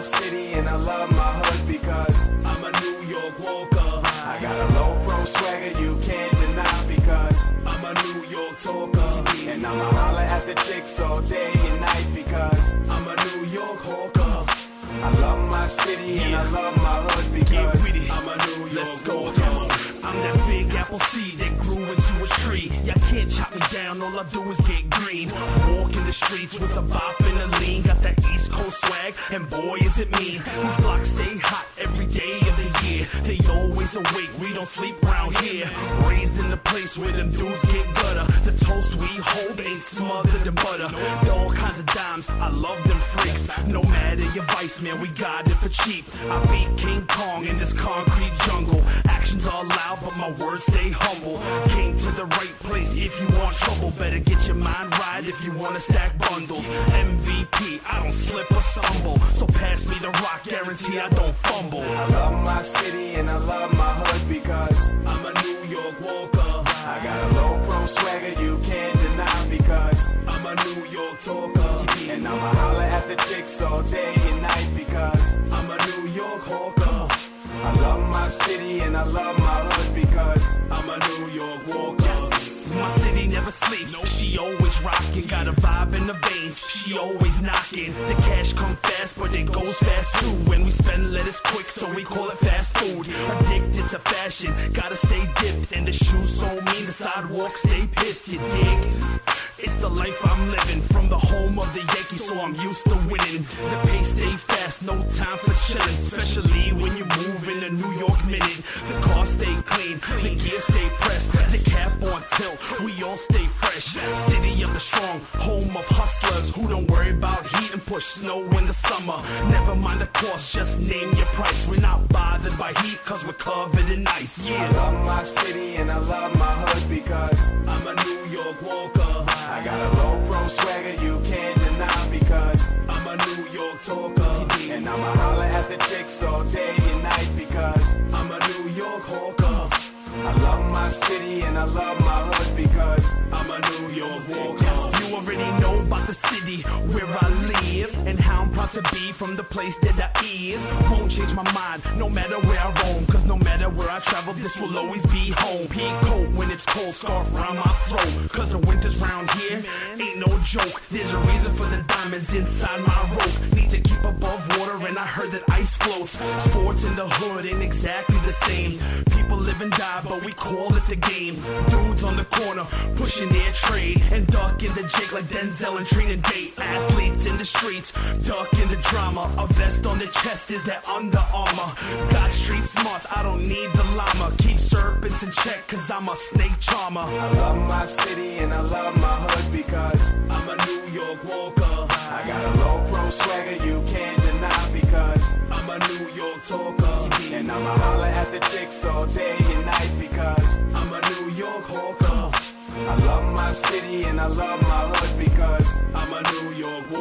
my city and I love my hood because I'm a New York walker. I got a low pro swagger you can't deny because I'm a New York talker. And I'ma holler at the chicks all day and night because I'm a New York hawker. I love my city and I love my hood because I'm a New York walker. I'm that big apple seed that grew into a tree. Y'all can't chop me down, all I do is get green. Walk in the streets with a bop and a lean. Got that East Coast swag, and boy is it mean. These blocks stay hot every day of the year. They always awake, we don't sleep around here. Raised in the place where them dudes get gutter. The toast we hold ain't smothered in butter. All kinds of dimes, I love them freaks. No matter your vice, man, we got it for cheap. I beat King Kong in this concrete jungle. Actions are loud, but my words stay humble. Came to the right place if you want trouble. Better get your mind right if you wanna stack bundles. MVP, I don't slip or stumble. So pass me the rock, guarantee I don't fumble. I love my city and I love my hood because I'm a New York walker. I got a low pro swagger you can't deny because I'm a New York talker. And I'ma holler at the chicks all day and night because I'm a New York hawker. I love my city and I love my hood because I'm a New York walker. My city never sleeps, she always rockin'. Got a vibe in the veins, she always knockin'. The cash come fast, but it goes fast too. When we spend lettuce quick, so we call it fast food. Addicted to fashion, gotta stay dipped. And the shoes so mean, the sidewalks stay pissed, you dig? It's the life I'm living, from the home of the Yankees, so I'm used to winning. The pace stay fast, no time for chillin', especially when you move in a New York minute. The car stay clean, the gear stay pressed, the cap on tilt, we all stay fresh. City of the strong, home of hustlers who don't worry about heat and push snow in the summer. Never mind the cost, just name your price. We're not bothered by heat, cause we're covered in ice. Yeah. I love my city and I love my hood because I'm a New York walker. I got a low pro swagger you can't deny because I'm a New York talker. And I'ma holler at the chicks all day and night because I'm a New York hawker. I love my city and I love my hood because I'm a New York walker. You already know about the city where I live and how I'm proud to be from the place that I is. Won't change my mind no matter where I roam, cause no matter where I travel this will always be home. Pink coat when it's cold, scarf around my throat, cause the winters round here ain't no joke. There's a reason for the diamonds inside my rope. Need to keep above water and I heard that ice floats. Sports in the hood ain't exactly the same. People live and die but we call it the game. Dudes on the corner pushing their trade and ducking the jig like Denzel and Trina Day. Athletes in the streets ducking the drama. A vest on the chest is that Under Armour. Got street smarts, I don't need the llama. Keep serpents in check cause I'm a snake charmer. I love my city and I love my hood because I'm a New York walker. I got a low pro swagger you can't deny because I'm a New York talker. And I'ma holler at the chicks all day and night because I'm a New York hawker. I love my city and I love my hood because I'm a New York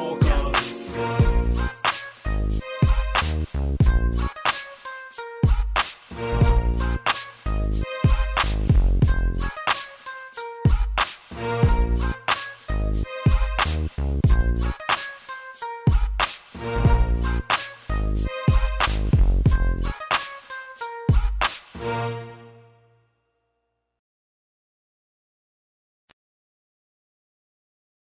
walker.